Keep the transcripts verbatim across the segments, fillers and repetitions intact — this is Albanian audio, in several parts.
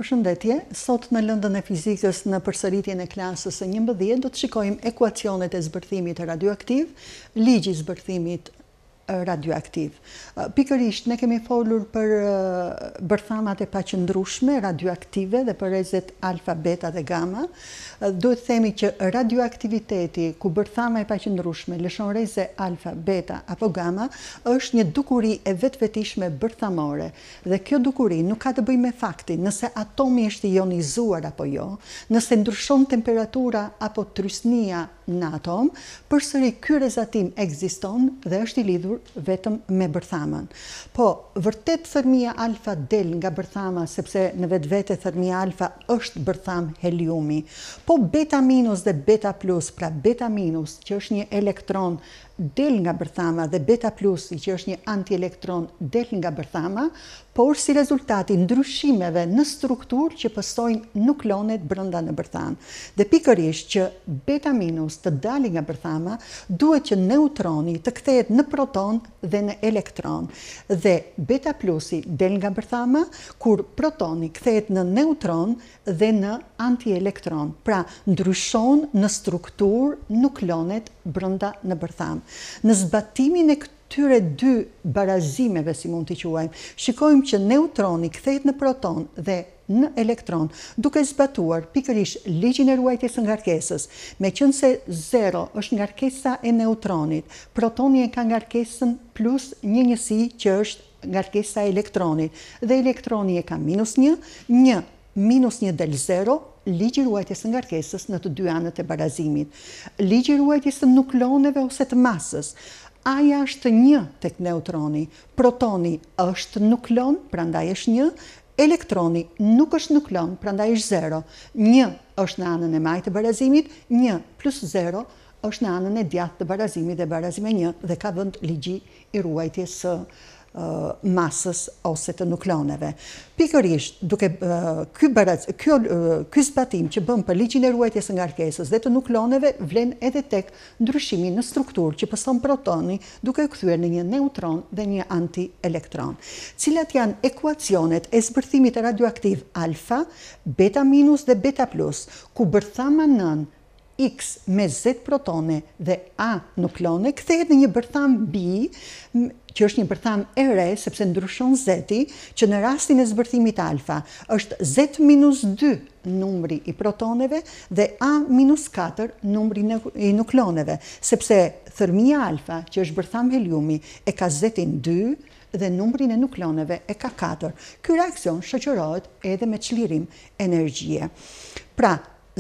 Përshëndetje, sot në lëndën e fizikës në përsëritjen e klasës së njëmbëdhjetë do të shikojmë ekuacionet e zbërthimit radioaktiv, ligji i zbërthimit radioaktiv. Pikërisht, ne kemi folur për bërthamat e paqëndrueshme radioaktive dhe për rrezet alfa, beta dhe gamma. Duhet themi që radioaktiviteti ku bërthama e paqëndrueshme lëshon rreze alfa, beta apo gamma është një dukuri e vetvetishme bërthamore dhe kjo dukuri nuk ka të bëjë me faktin nëse atomi është ionizuar apo jo, nëse ndryshon temperatura apo trysnia në atom, përsëri ky rrezatim ekziston dhe është i lidhur vetëm me bërthamën. Po, vërtet thërmia alfa del nga bërthama sepse në vetvete thërmia alfa është bërtham heliumi. Po beta minus dhe beta plus, pra beta minus që është një elektron del nga bërthama dhe beta plusi që është një antielektron del nga bërthama, por si rezultati ndryshimeve në strukturë që pësojnë nukleonet brenda në bërtham. Dhe pikërisht që beta minus të dali nga bërthama, duhet që neutroni të kthehet në proton dhe në elektron. Dhe beta plusi del nga bërthama, kur protoni kthehet në neutron dhe në antielektron. Pra, ndryshon në strukturë nukleonet brenda në bërtham. Në zbatimin e këtyre dy barazimeve, si mund t'i quajmë, shikojmë që neutroni kthehet në proton dhe në elektron, duke zbatuar pikërisht ligjin e ruajtjes së ngarkesës. Meqense zero është ngarkesa e neutronit, protoni e ka ngarkesën plus një njësi që është ngarkesa e elektronit, dhe elektroni e ka minus një, një minus një del zero, ligji i ruajtjes së ngarkesës në të dy anët e barazimit. Ligji i ruajtjes së nukleoneve ose të masës. Aja është një tek neutroni, protoni është nukleon, prandaj është një, elektroni nuk është nukleon, prandaj është zero. Një është në anën e majtë të barazimit, një plus zero është në anën e djathtë të barazimit dhe barazime një dhe ka vend ligji i ruajtjes së Uh, masës ose të nukleoneve. Pikërisht, duke uh, ky, baraz, kjo, uh, ky zbatim që bëm për ligjin e ruajtjes së ngarkesës dhe të nukleoneve vlen edhe tek ndryshimi në strukturë që pëson protoni duke u kthyer në një neutron dhe një antielektron. Cilat janë ekuacionet e zbërthimit radioaktiv alfa, beta minus dhe beta plus, ku bërthama nën X me Z protone dhe A nukleone kthehet në një bërtham B, që është një bërtham e re sepse ndryshon Z-i, që në rastin e zbërthimit alfa është Z minus dy numri i protoneve dhe A minus katër numri i nukleoneve, sepse thërmia alfa, që është bërtham heliumi, e ka Z-in dy dhe numrin e nukleoneve e ka katër. Ky reakcion shoqërohet edhe me çlirim energjie. Pra,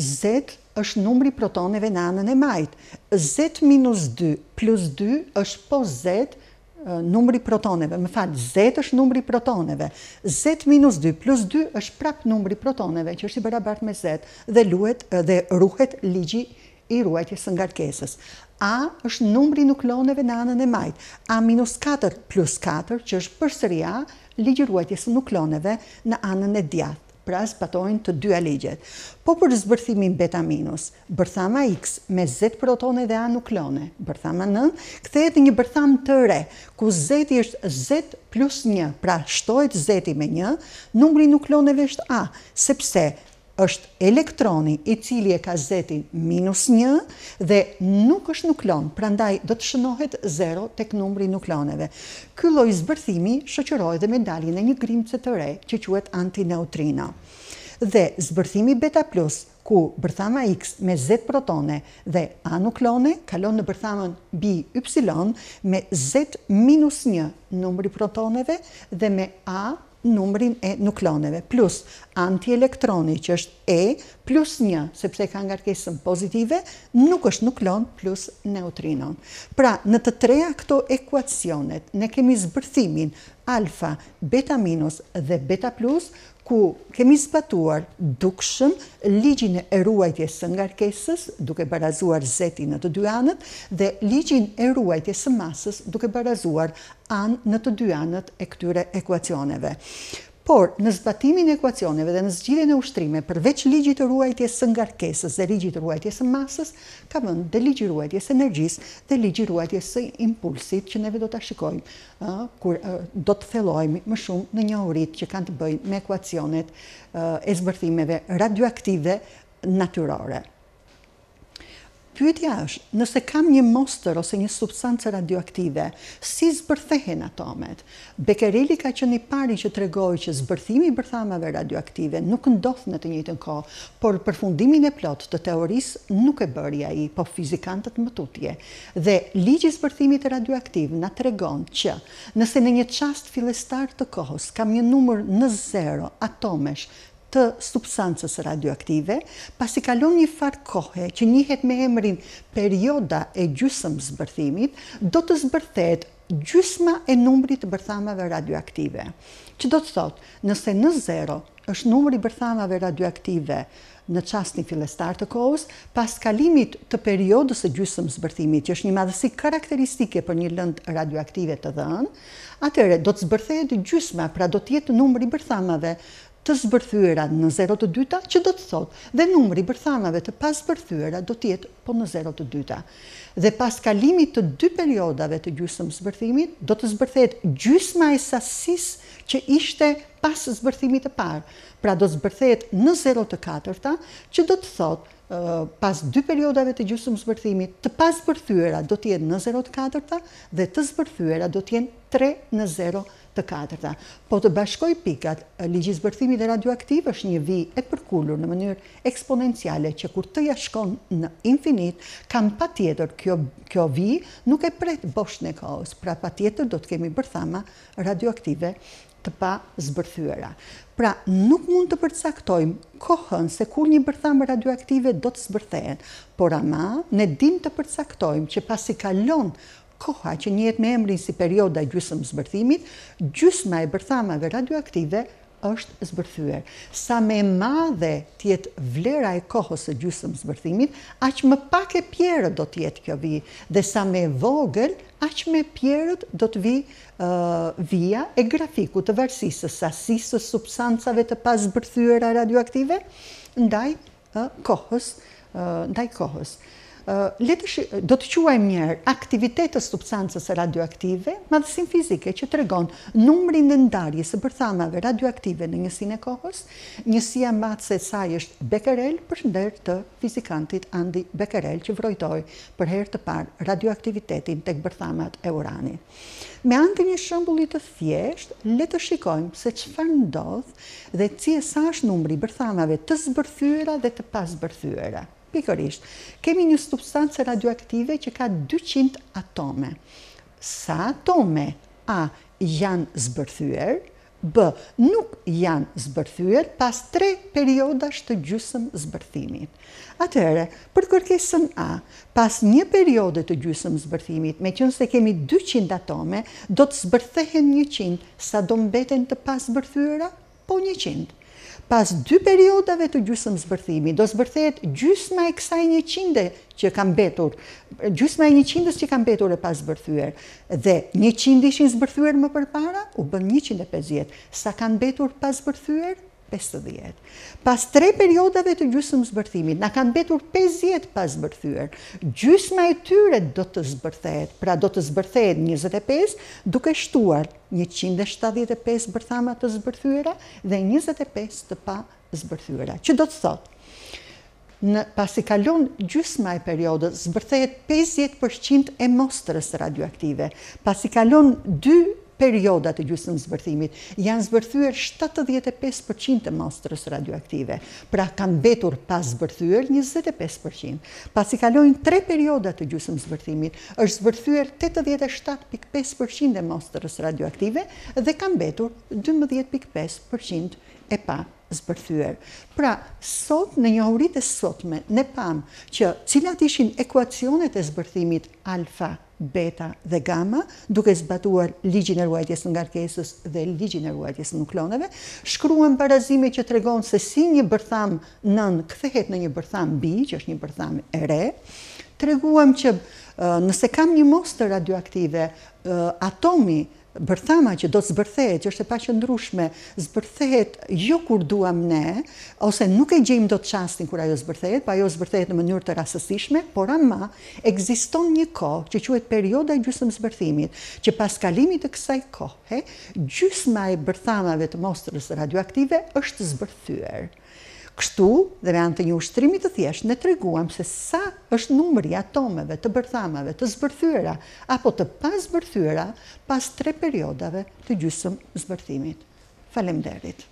Z është numri protoneve në anën e majtë. Z minus dy plus dy është po Z numri protoneve. Më fal, Z është numri protoneve. Z minus dy plus dy është prap numri protoneve, që është i barabartë me Z dhe luhet dhe ruhet ligji i ruajtjes së ngarkesës. A është numri nukleoneve në anën e majtë. A minus katër plus katër, që është përsëri A, ligji i ruajtjes së nukleoneve në anën e djathtë. Pra zbatojnë të dyja ligjet. Po për zbërthimin beta minus, bërthama X me Z protone dhe A nukleone, bërthama nën, kthehet në një bërtham të re, ku Z-i është Z plus një, pra shtohet Z-i me një, numri nukleoneve është A, sepse është elektroni i cili e ka Z-in minus një dhe nuk është nukleon, prandaj do të shënohet zero tek numri nukleoneve. Ky lloj zbërthimi shoqërohet dhe me daljen e një grimce të re që quhet antineutrino. Dhe zbërthimi beta plus, ku bërthama X me Z protone dhe A nukleone kalon në bërthamën B Y me Z minus një numri protoneve dhe me A numrin e nukleoneve, plus antielektroni që është E plus një, sepse ka ngarkesën pozitive, nuk është nukleon plus neutrinon. Pra, në të treja këto ekuacionet, ne kemi zbërthimin alfa, beta minus dhe beta plus, ku kemi zbatuar dukshëm ligjin e ruajtjes së ngarkesës duke barazuar Z-in në të dy anët dhe ligjin e ruajtjes së masës duke barazuar anë në të dy anët e këtyre ekuacioneve. Por në zbatimin e ekuacioneve dhe në zgjidhjen e ushtrime, përveç ligjit të ruajtjes së ngarkesës dhe ligjit të ruajtjes së masës, ka vënë dhe ligji i ruajtjes së energjisë dhe ligji i ruajtjes së impulsit që neve do ta shikojmë ë kur ë, do të thellohemi më shumë në njohuritë që kanë të bëjnë me ekuacionet ë, e zbërthimeve radioaktive natyrore. Pyetja është, nëse kam një mostër ose një substancë radioaktive, si zbërthehen atomet? Becquereli ka qenë i pari që tregoi që zbërthimi i bërthamave radioaktive nuk ndodh në të njëjtën kohë, por përfundimin e plot të teorisë nuk e bëri ai, po fizikantët më tutje. Dhe ligji i zbërthimit radioaktiv na tregon që nëse në një çast fillestar të kohës kam një numër në zero atomesh të substancës radioaktive, pasi kalon një farë kohe që njihet me emrin perioda e gjysmë zbërthimit, do të zbërthehet gjysma e numrit të bërthamave radioaktive. Që do të thotë, nëse në zero është numri i bërthamave radioaktive në çastin fillestar të kohës, pas kalimit të periodës së gjysmë zbërthimit, që është një madhësi karakteristike për një lëndë radioaktive të dhënë, atëherë do të zbërthehet gjysma, pra do të jetë numri i bërthamave të zbërthyera në zero të dyta, që do të thotë dhe numri i bërthamave të pazbërthyera do të jetë po në zero të dyta. Dhe pas kalimit të dy periodave të gjysmë zbërthimit, do të zbërthehet gjysma e sasisë që ishte pas zbërthimit të parë. Pra do të zbërthehet në zero të katërta, që do të thotë pas dy periodave të gjysmë zbërthimit, të pazbërthyera do të jenë në zero të katërta dhe të zbërthyera do të jenë tre në zero të katërta. Po të bashkoj pikat, ligji i zbërthimit radioaktiv është një vijë e përkulur në mënyrë eksponenciale që kur të ja shkon në infinit, kam patjetër kjo kjo vijë nuk e pret boshën e kohës, pra patjetër do të kemi bërthama radioaktive të pa zbërthyera. Pra, nuk mund të përcaktojmë kohën se kur një bërthamë radioaktive do të zbërthehet, por ama ne dim të përcaktojmë që pasi kalon koha që njihet me emrin si perioda e gjysmë zbërthimit, gjysma e bërthamave radioaktive është zbërthyer. Sa më e madhe të jetë vlera e kohës së gjysmë zbërthimit, aq më pak e pjerët do të jetë kjo vijë, dhe sa më e vogël, aq më e pjerët do të vi uh, vija e grafikut të varësisë së sasisë së substancave të pazbërthyera radioaktive ndaj uh, kohës, uh, ndaj kohës. Uh, do të quajmë mirë aktivitet të substancës radioaktive, madhësinë fizike që tregon numrin e ndarjes së bërthamave radioaktive në njësinë e kohës. Njësia matëse e saj është Becquerel, përshëndet të fizikantit Andi Becquerel, që vrojtoi për herë të parë radioaktivitetin tek bërthamat e uranit. Me anë të një shembulli të thjeshtë, le të shikojmë se çfarë ndodh dhe cili sa është numri i bërthamave të zbërthyera dhe të pazbërthyera. Pikërisht, kemi një substancë radioaktive që ka dyqind atome. Sa atome A janë zbërthyer, B nuk janë zbërthyer pas tre periodash të gjysmë zbërthimit. Atëherë, për kërkesën A, pas një periode të gjysmë zbërthimit, me qenë se kemi dyqind atome, do të zbërthehen njëqind, sa do mbeten të pazbërthyera? Po njëqind. Pas dy periodave të gjysmë zbërthimit, do zbërthehet gjysma e kësaj njëqinde që ka mbetur, gjysma e njëqindës që ka mbetur e pazbërthyer. Dhe njëqind ishin zbërthyer më përpara, u bën njëqind e pesëdhjetë. Sa kanë mbetur pazbërthyer? pesëdhjetë. Pas tre periodave të gjysmë zbërthimit, na kanë mbetur pesëdhjetë pazbërthyer. Gjysma e tyre do të zbërthehet, pra do të zbërthehet njëzet e pesë, duke shtuar njëqind e shtatëdhjetë e pesë bërthama të zbërthyera dhe njëzet e pesë të pa zbërthyera. Që do të thotë, në pasi kalon gjysma e periodës, zbërthehet pesëdhjetë përqind e mostrës radioaktive. Pasi kalon dy perioda të gjysmë zbërthimit, janë zbërthyer shtatëdhjetë e pesë përqind të mostrës radioaktive. Pra kanë mbetur pas zbërthyer njëzet e pesë përqind. Pasi kalojnë tre perioda të gjysmë zbërthimit, është zbërthyer tetëdhjetë e shtatë pikë pesë përqind e mostrës radioaktive dhe kanë mbetur dymbëdhjetë pikë pesë përqind e pa zbërthyer. Pra, sot në njohuritë e sotme ne pam që cilat ishin ekuacionet e zbërthimit alfa, beta dhe gamma, duke zbatuar ligjin e ruajtjes së ngarkesës dhe ligjin e ruajtjes së nukloneve, shkruan barazime që tregon se si një bërtham nën kthehet në një bërtham bi, që është një bërtham e re. Treguam që uh, nëse kam një mostër radioaktive, uh, atomi bërthama që do të zbërthehet, që është e paqëndrueshme, zbërthehet jo kur duam ne, ose nuk e gjejmë dot çastin kur ajo zbërthehet, pa ajo zbërthehet në mënyrë të rastësishme, por ama ekziston një kohë që quhet perioda e gjysmëzbërthimit, që pas kalimit të kësaj kohe, gjysma e bërthamave të mostrës radioaktive është zbërthyer. Kështu, dhe me anë të një ushtrimi të thjeshtë, ne treguam se sa është numri i atomeve të bërthamave të zbërthyera apo të pazbërthyera pas tre periodave të gjysmëzbërthimit. Faleminderit.